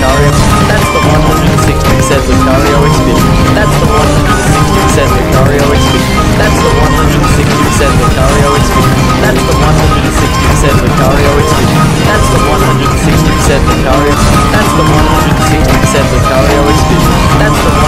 Lucario. That's the 160% Lucario experience. That's the 160% Lucario experience. That's the 160% Lucario experience. That's the 160% Lucario experience. That's the 160% Lucario. That's the 160% Lucario experience. That's the